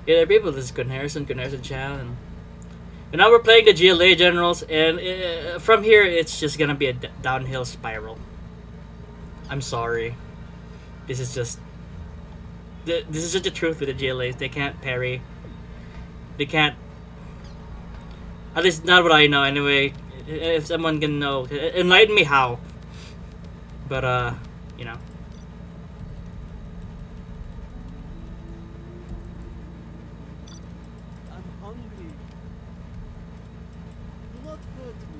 Yeah, people, this is Gun Harrison Chan, and now we're playing the GLA Generals, and from here it's just gonna be a downhill spiral. I'm sorry. This is just the truth with the GLAs. They can't parry. They can't. At least not what I know. Anyway, if someone can know, enlighten me how. But you know. I'm hungry. Do not hurt me.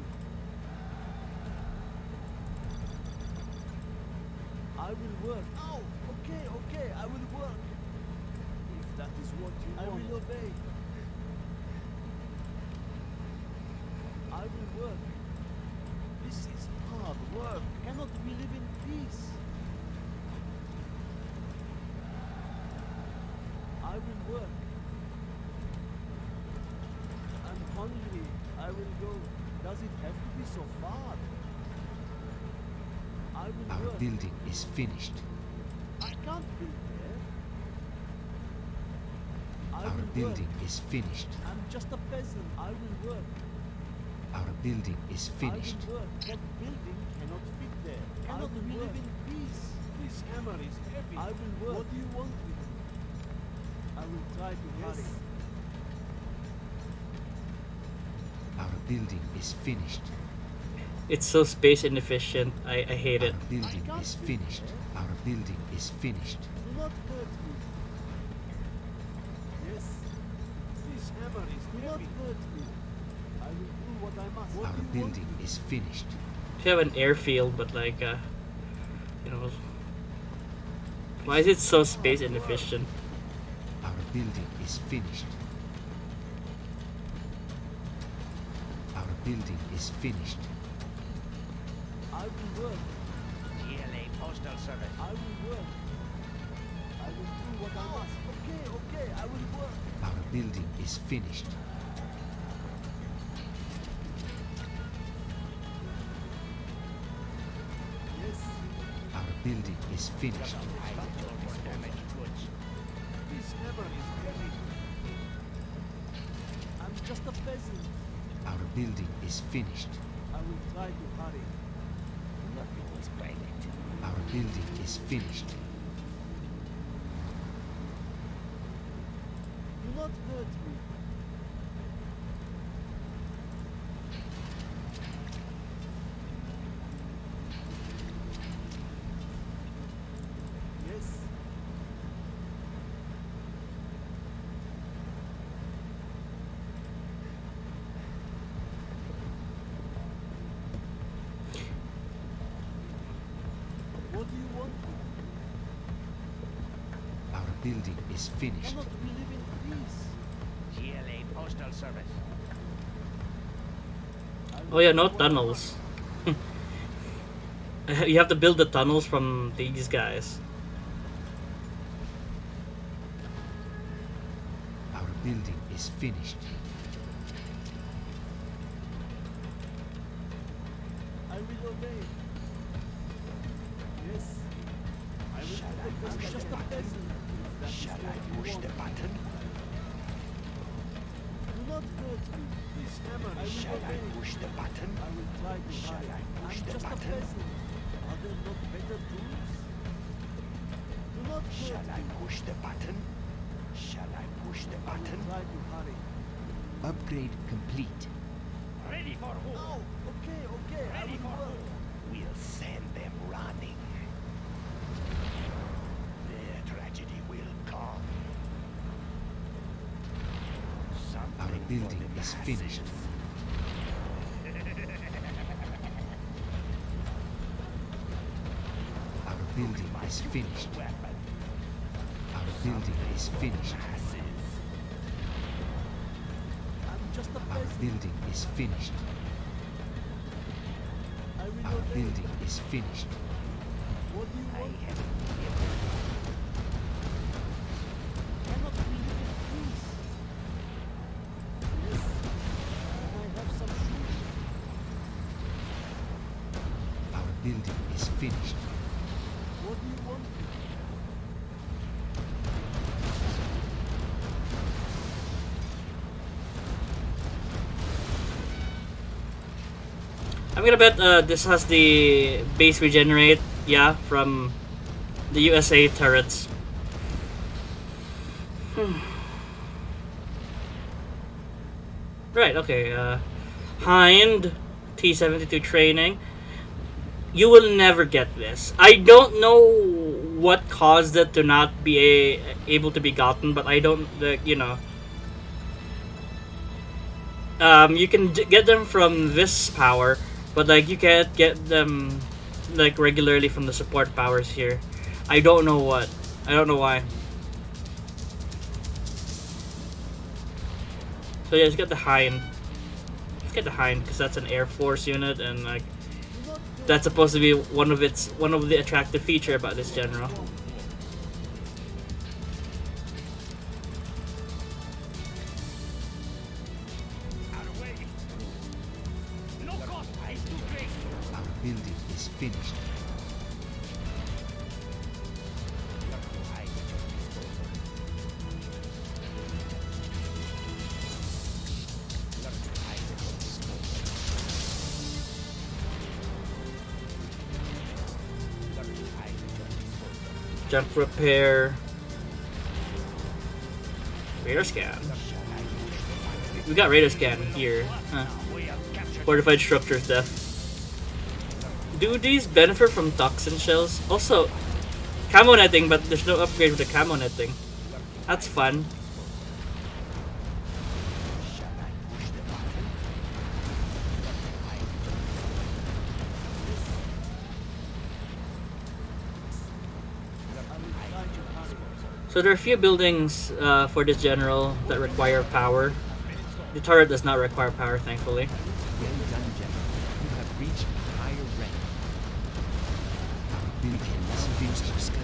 I will work. Oh, okay, I will work. If that is what you want. I will obey. I will work. This is hard work. Cannot we live in peace? I will work. I'm hungry. I will go. Does it have to be so far? I will Our work. building is finished. I can't build there. I Our will building work. is finished. I'm just a peasant. I will work. Our building is finished. I will work. That building cannot fit there. Cannot we live in peace? This hammer is heavy. I will work. What do you want with it? I will try to hurry. Our building is finished. It's so space inefficient. I hate it. Our building is finished. Our building is finished. Do not hurt me. Yes. This hammer is heavy. Do not hurt me. I will do what I must. What Our do you building want? is finished. If you have an airfield, but like, you know, why is it so space inefficient? Our building is finished. Our building is finished. I will work. GLA Postal Service. I will work. I will do what I must. Okay, I will work. Our building is finished. Yes. Our building is finished. Damaged goods. This hammer is heavy. I'm just a peasant. Our building is finished. I will try to hurry. Nothing was private. Our building is finished. Do not hurt me. Yes. What do you want? Our building is finished. Cannot we live in peace? GLA Postal Service. Oh yeah, no tunnels. You have to build the tunnels from these guys. Our building is finished. I will obey. Yes. I will Shall I I'm push just the a button? peasant. That is Shall what I you push want. the button? Do not hurt me. This hammer I will Shall I obey. push the button? I will try to Shall hurry. I push I'm the just a button? peasant. Are there not better tools? Do not Shall hurt I me. push the button? Shall I push the I button? will try to hurry. Upgrade complete. Ready for who? Oh, okay. I Ready will for work. who? We'll send them running. Their tragedy will come. Our Something for building the is masses. finished. Our building is finished. Weapon. Our building is finished. Masses. I'm just a Our peasant. building is finished. I will Our obey. building is finished. What do you I want? have Cannot we live in peace? Yes. Can I have some shoes? Our building is finished. What do you want? I'm gonna bet this has the base regenerate, yeah, from the USA turrets. Right, okay, Hind, T-72 training. You will never get this. I don't know what caused it to not be able to be gotten, but I don't, you know. You can get them from this power, but like you can't get them like regularly from the support powers here. I don't know what. I don't know why. So yeah, let's get the Hind. Let's get the Hind because that's an Air Force unit, and like that's supposed to be one of the attractive feature about this general. Our building is finished. Jump repair. Radar scan. We got radar scan here. Huh. Fortified structures death. Do these benefit from toxin shells? Also, camo netting, but there's no upgrade with the camo netting. That's fun. So there are a few buildings for this general that require power. The turret does not require power, thankfully. Well done, General. You have reached a higher rank. Our building is finished.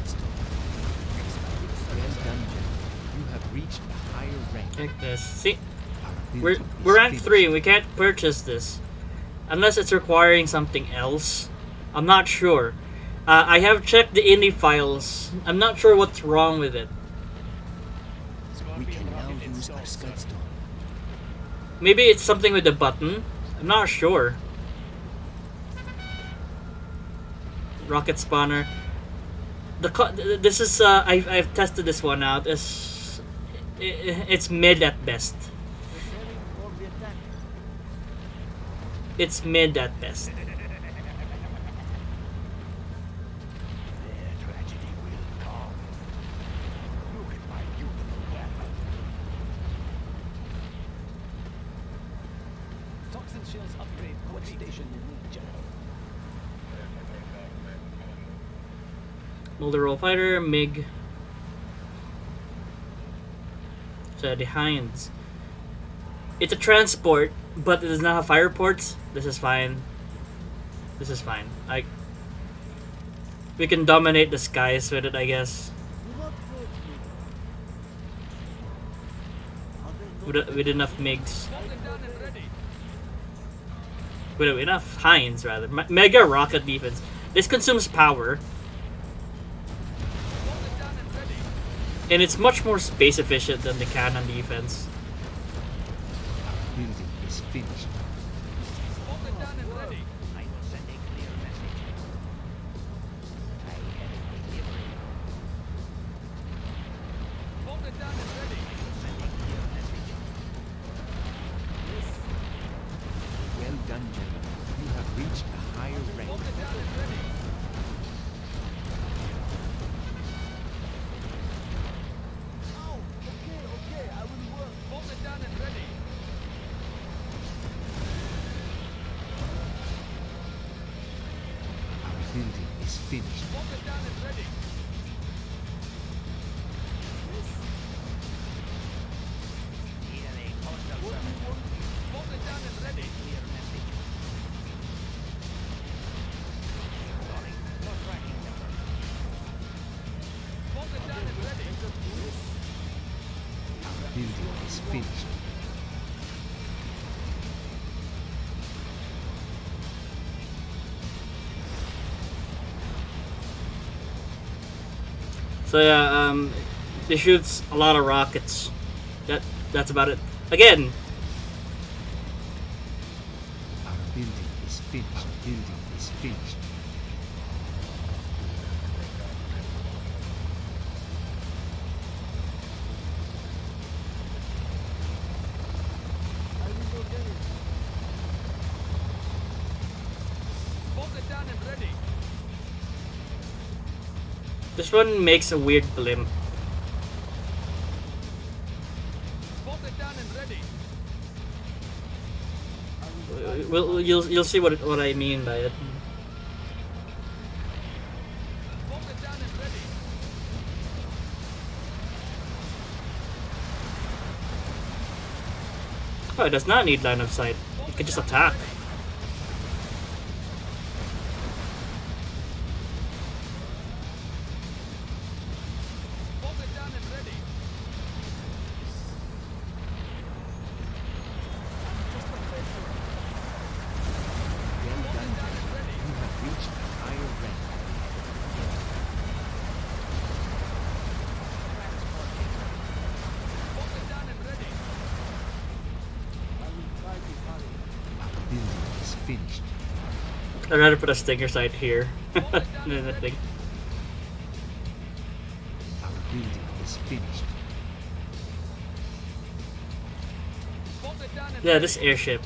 Well done, General. You have reached a higher rank. Like this. See, Our we're building is rank finished. 3. We can't purchase this unless it's requiring something else. I'm not sure. I have checked the indie files. I'm not sure what's wrong with it. We can now use our Scudstone. Maybe it's something with the button. I'm not sure. Rocket spawner. This is I've tested this one out. It's mid at best. It's mid at best. Their tragedy will come. Look at my beautiful weapon. Toxin shells upgrade. What station you need, General? Mulder roll fighter, MiG. So the Hinds. It's a transport, but it does not have fire ports. This is fine. This is fine. We can dominate the skies with it, I guess. With enough MiGs. With enough Hinds, rather. Mega rocket defense. This consumes power. And it's much more space efficient than the cannon defense. Our building is finished. I will send a clear message. I have a delivery. I will send a clear message. Well done, General. You have reached a higher rank. Okay, I will work. Our building is finished. Here a coastal service. Clear message. Sorry, no tracking number. Our building is finished. So yeah, it shoots a lot of rockets. That's about it. Again, Our building is finished. Building is finished. I will go get it. Bolted down and ready. This one makes a weird blimp. Bolted down and ready. You'll see what I mean by it. Bolted down and ready. Oh, it does not need line of sight. You can just attack. Bolted down and ready. Well done, gentlemen. You have reached a higher rank. Bolted down and ready. I will try to hurry. Our building is finished. I'd rather put a stinger sight here than the thing. Our building is finished. Bolted down and Yeah, this airship.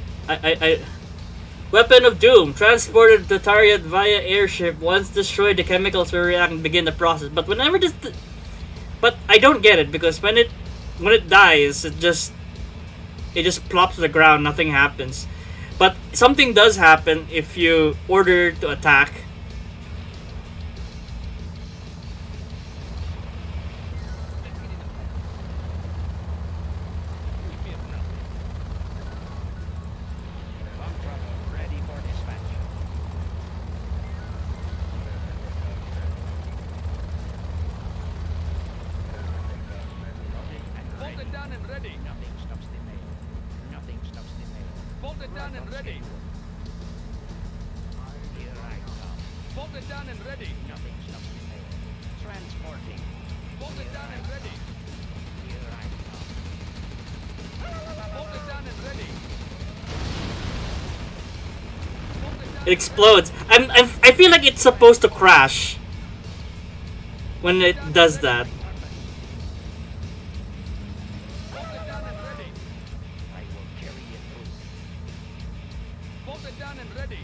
Weapon of Doom. Transported the target via airship. Once destroyed, the chemicals will react and begin the process. But whenever this... But I don't get it, because when it dies, it just plops to the ground, nothing happens. But something does happen if you order to attack. ready for dispatch. Bolted down and ready. Nothing stops the mail. Nothing stops the mail. Bolted down and ready. Here I come. Bolted down and ready. Nothing stops the mail. Transporting. Bolted down and ready. Here I come. Bolted down and ready. It explodes. I feel like it's supposed to crash when it does that. Bolted down and ready. I will carry it through. Bolted down and ready.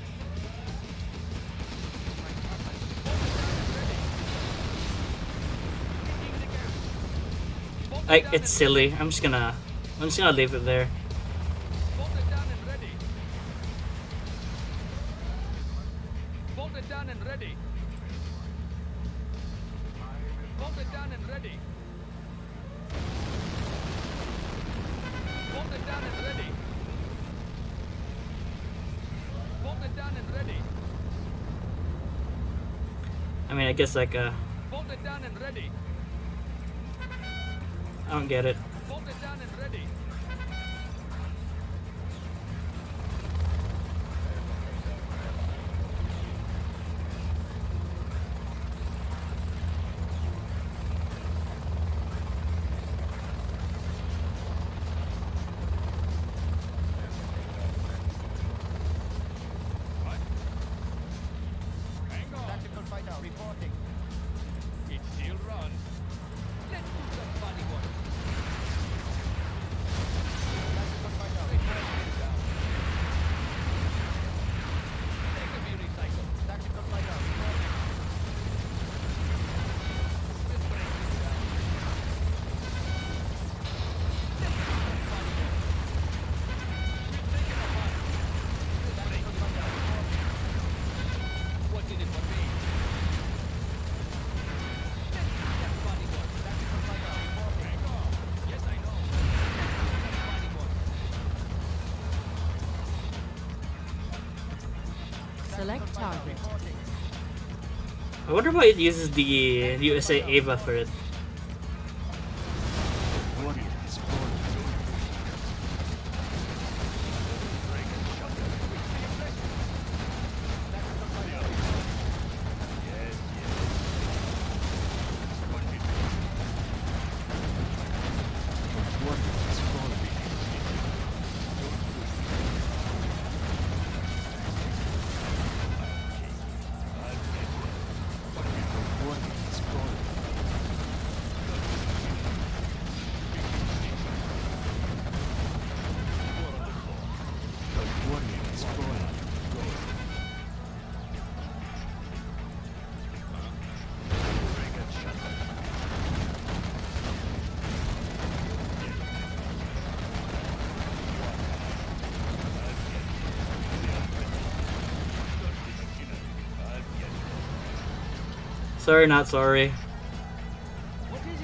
It's silly. I'm just gonna leave it there. Bolted down and ready. Bolted down and ready. Bolted down and ready. Bolted down and ready. Bolted down and ready. I mean, I guess like Bolted down and ready. I don't get it. Bolted down and ready. Tactical fighter reporting. It still runs. Let's do some funny work. Tactical fighter reporting down. Take a beauty cycle. Tactical fighter reporting. This brings it down. Let's do some funny work. We've taken a one. This brings it down. What did it for me? Select target. I wonder why it uses the USA Ava for it. Warrior has fallen. Warrior has fallen. Sorry, not sorry. What is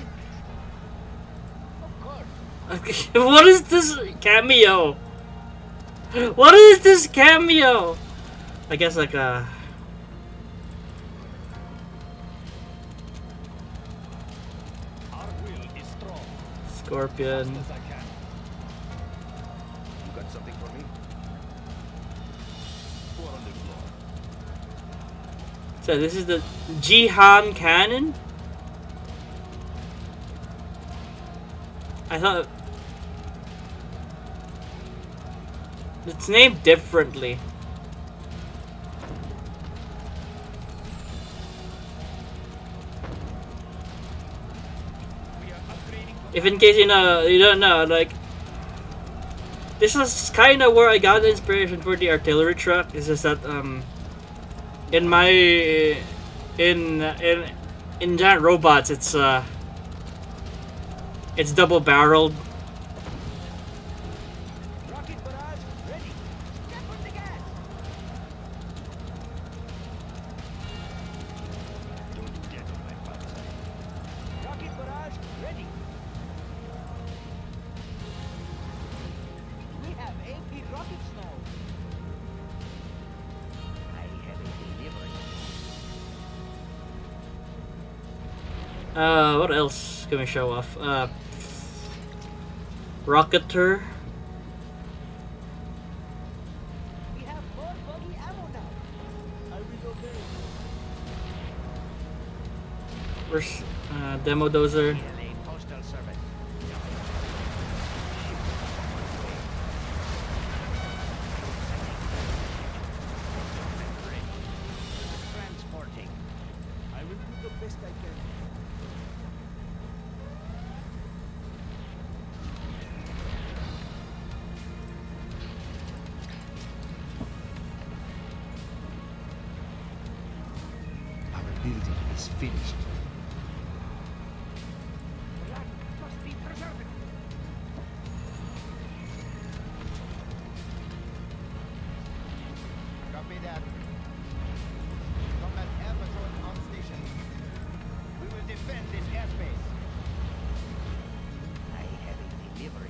it? Of course. What is this cameo? What is this cameo? I guess like a Our will is strong. scorpion. As I can. You got something for me? Four on the floor. So this is the Jihan cannon? I thought it's named differently. We are upgrading. If in case you don't know, like this is kind of where I got the inspiration for the artillery truck. It's just that in my in giant robots, it's double barreled. Rocket barrage ready. Step on the gas. Don't do that on my father's side. Rocket barrage ready. We have AP rockets now. I have a delivery. What else can we show off? Rocketer. We have more buggy ammo now. I will obey. Where's demo dozer? PLA postal service. Transporting. I will do the best I can. Our building is finished. Blood must be preserved. Copy that. Combat Air Patrol on station. We will defend this airspace. I have a delivery.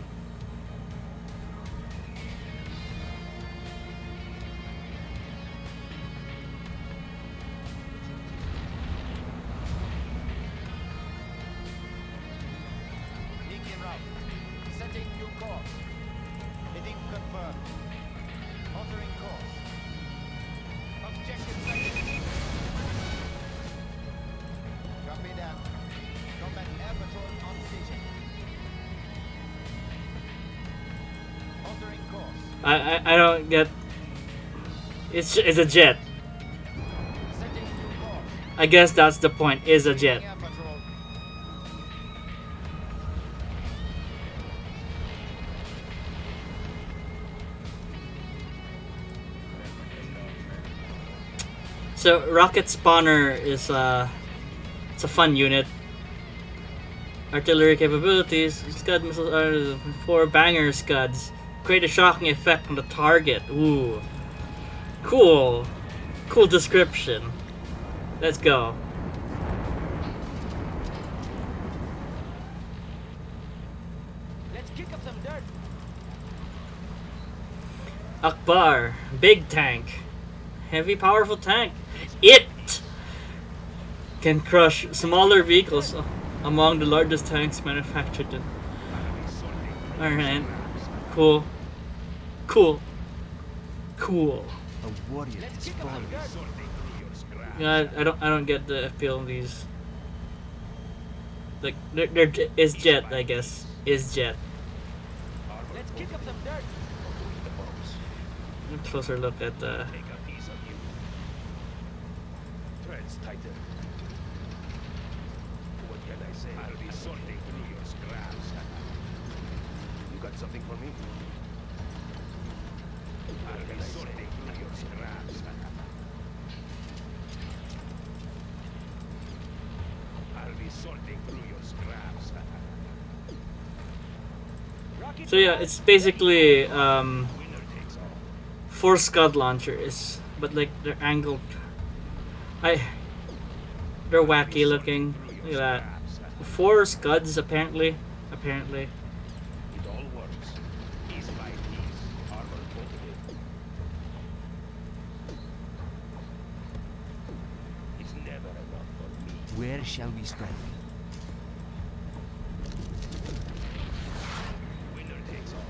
Leaking route. Setting new course. Heading confirmed. Altering course. Objective sighted. Copy that. Combat Air Patrol on station. Altering course. I don't get. It's a jet. Setting new course. I guess that's the point. Is a jet. Air Patrol. So rocket spawner is it's a fun unit. Artillery capabilities. Scud missiles are 4 banger scuds. Create a shocking effect on the target. Ooh, cool, cool description. Let's go. Let's kick up some dirt. Akbar, big tank, heavy, powerful tank. It can crush smaller vehicles among the largest tanks manufactured. Alright, cool, cool, cool. A warrior Let's has kick up fallen. some dirt. Yeah, I don't get the appeal of these. Like they're is jet, I guess. Is jet. Let's kick up some dirt. A closer look at the. Take a piece of you. Treads tighter. What can I say? I'll be sorting through your scraps. You got something for me? I'll be sorting through your scraps. I'll be sorting through your scraps. Rocket So yeah, barrage it's basically Winner takes all. 4 Scud launchers, but like they're angled. I They're wacky looking. Look at that. 4 scuds apparently. Apparently. It all works. Piece by piece. Armor bolted in. It's never enough for me. Where shall we strike? Winner takes all.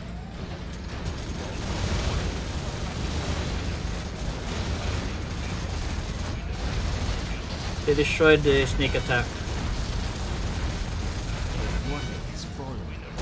They destroyed the sneak attack. Warrior has fallen.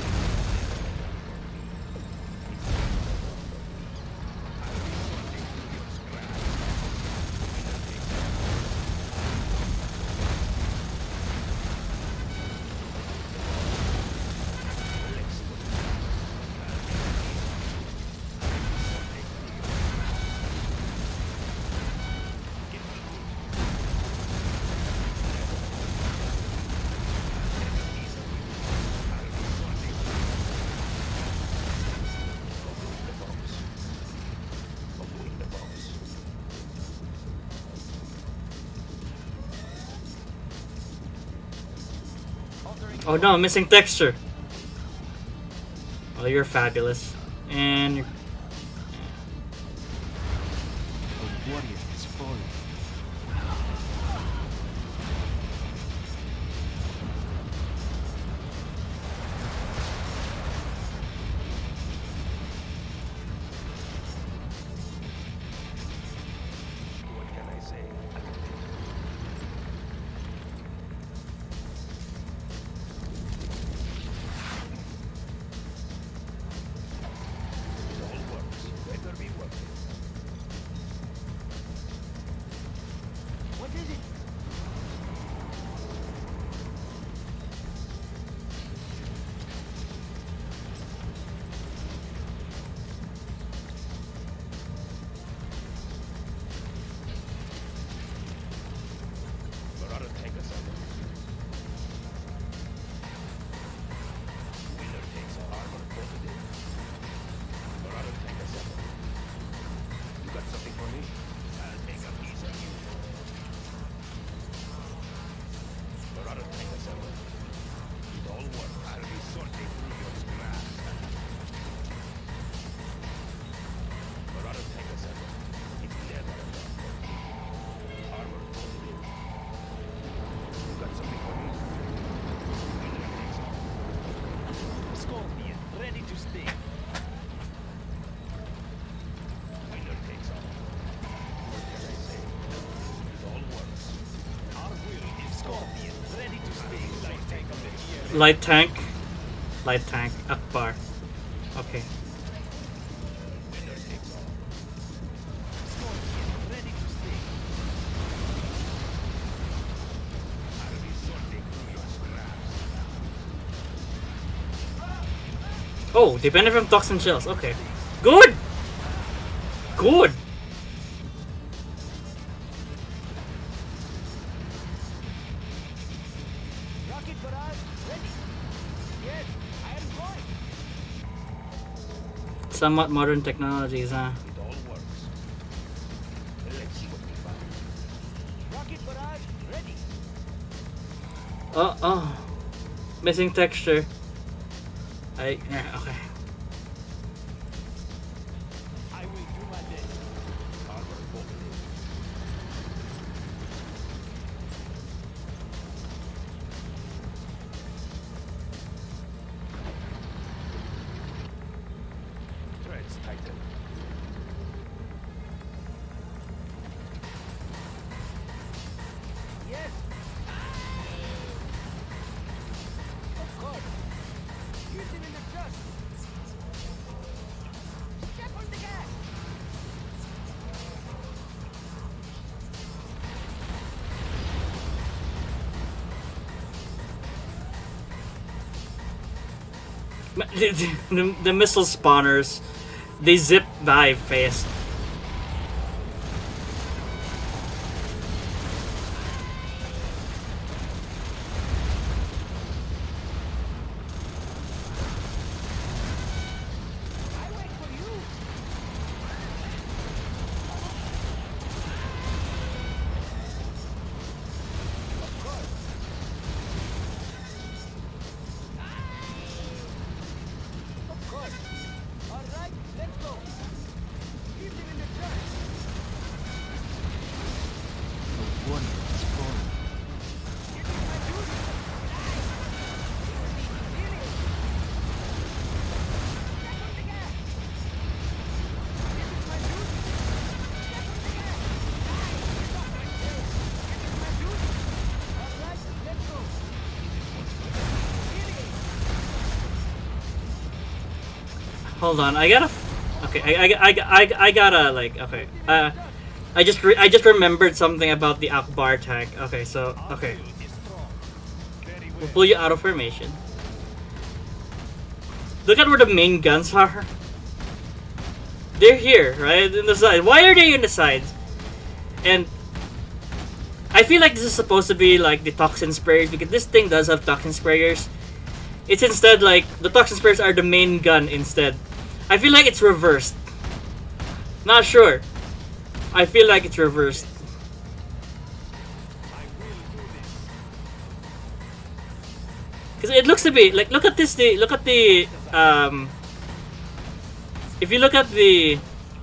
Oh no, missing texture. Oh, you're fabulous. And you're... A warrior has fallen. What can I say? It all works. Better be working. What is it? Marauder tank assembled. Winner takes all. Armor bolted in. Marauder tank assembled. You got something for me? I'll take a piece of you. Marauder tank assembled. It all works. I'll be sorting through your scraps. Marauder tank assembled. It's never enough for me. Armor bolted in. You got something for me? Winner takes all. Scorpion, ready to sting. Winner takes all. What can I say? It all works. Our will is Scorpion, ready to sting. Light tank of the year. Light tank. Light tank. Akbar. Okay. Winner takes all. Scorpion, ready to sting. I'll be sorting through your scraps. Oh, they benefit from toxin shells. Okay. Good! Good! Rocket barrage ready. Yes, I am going. Somewhat modern technologies, huh? It all works. Let's see what we find. Rocket barrage ready. Oh. Missing texture. Okay. I will do my best. Armor bolted in. Threads tighten. Yes. Of course. Hit him in the chest. Step on the gas. The missile spawners, they zip by fast. I wait for you. hold on. I gotta. Okay, I gotta like. Okay. I just remembered something about the Akbar tank. Okay, so okay. We'll pull you out of formation. Look at where the main guns are. They're here, right? In the side. Why are they in the sides? And I feel like this is supposed to be like the toxin sprayers because this thing does have toxin sprayers. It's instead like the toxin sprayers are the main gun instead. I feel like it's reversed. Not sure. I feel like it's reversed. Because it looks to be like look at this. Look at the if you look at the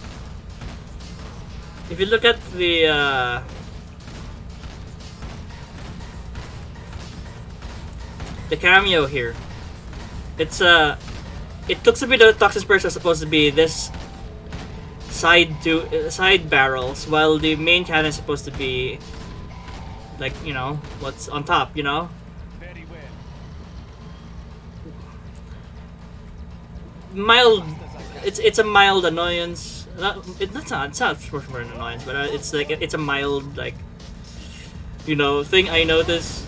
the cameo here, it's it looks to be the toxin sprayers are supposed to be this side barrels, while the main cannon is supposed to be like, you know, what's on top, you know. Very well. Mild, it's a mild annoyance. It's not much more an annoyance, but it's like it's a mild, like, you know, thing I notice.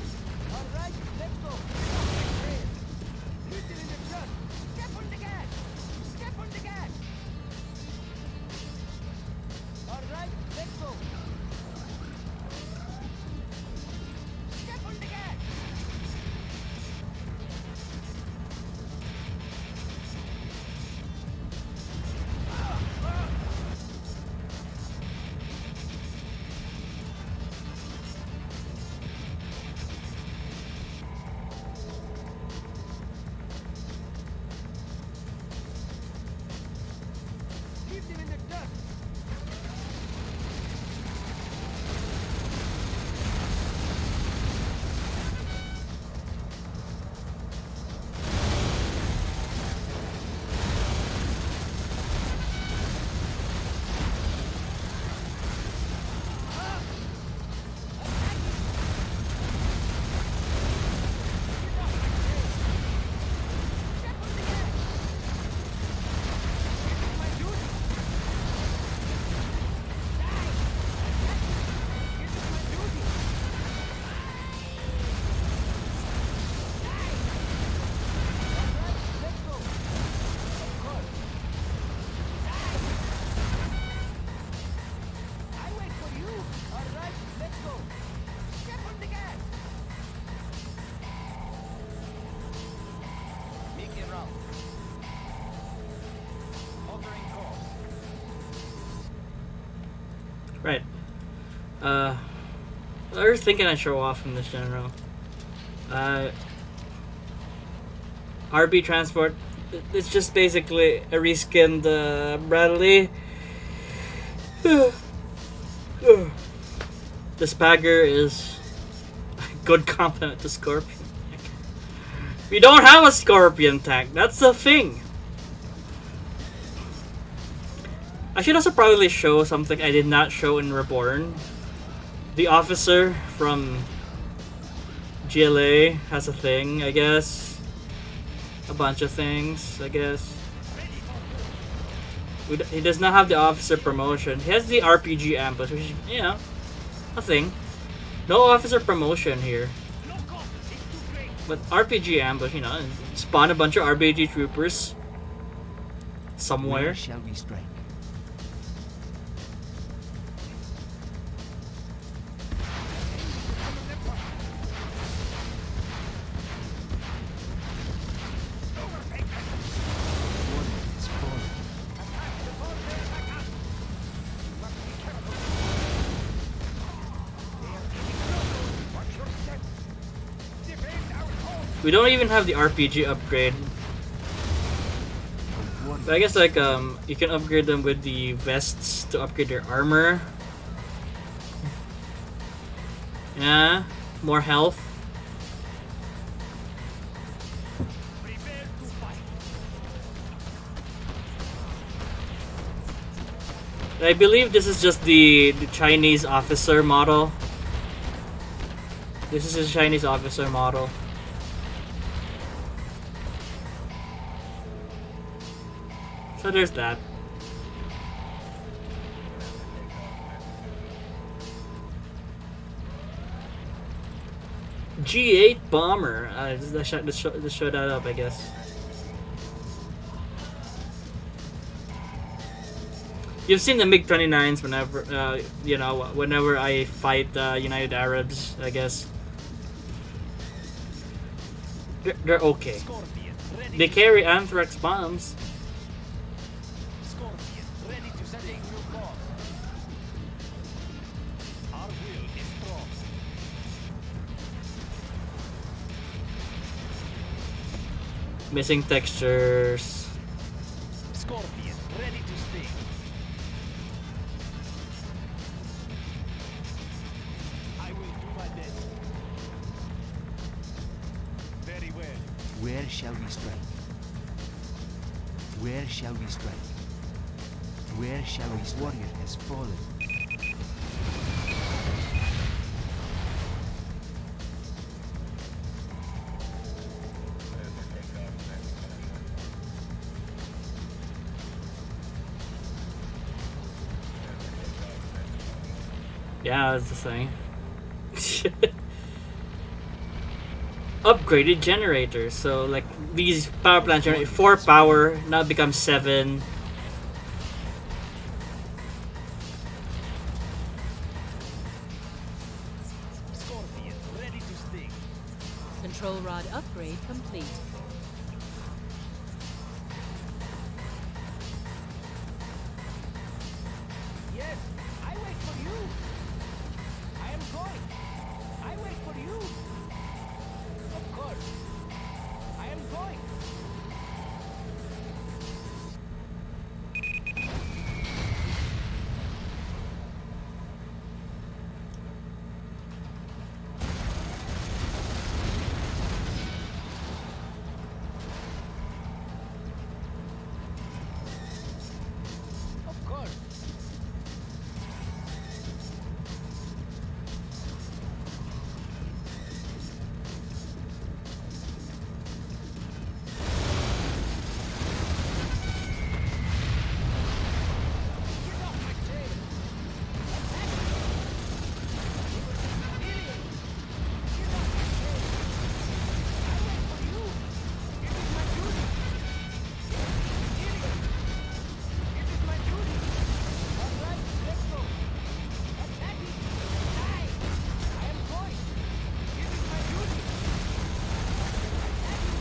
Right. I was thinking I'd show off from this general. RB transport. It's just basically a reskinned Bradley. The Spagger is a good complement to Scorpion. We don't have a Scorpion tank. That's the thing. I should also probably show something I did not show in Reborn. The officer from GLA has a thing, I guess. A bunch of things, I guess. He does not have the officer promotion. He has the RPG ambush, which is, you know, a thing. No officer promotion here. But RPG ambush, you know, spawn a bunch of RPG troopers somewhere. Where shall we strike? We don't even have the RPG upgrade. But I guess like you can upgrade them with the vests to upgrade their armor. Yeah, more health. I believe this is just the Chinese officer model. This is a Chinese officer model. So there's that. G8 bomber. Let's show that up, I guess. You've seen the MiG-29s whenever, you know, whenever I fight United Arabs, I guess. They're okay. Scorpion, ready. They carry anthrax bombs. Scorpion, ready to take new course. Our will is strong. Missing textures. Scorpion, ready to sting. I will do my best. Very well. Where shall we strike? Where shall we strike? Where shall we? Warrior has fallen. Yeah, that's the thing. Upgraded generators. So like these power plants generate 4 power, now becomes 7. Scorpion, ready to sting. Control rod upgrade complete. Yes, I wait for you. I am going. I wait for you. Of course. I am going. Of course. Get off my tail. Attack me. Idiot. Get off my tail. I wait for you. It is my duty. Idiot. It is my duty. All right, let's go. Attack it. Die. I am going. It is my duty. Attack it.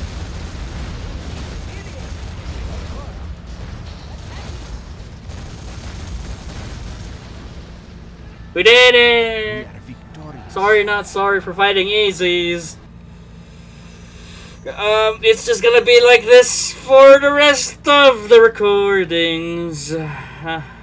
Idiot. Of course. Attack it. We did We it! are victorious. Sorry, not sorry for fighting Easies. It's just gonna be like this for the rest of the recordings.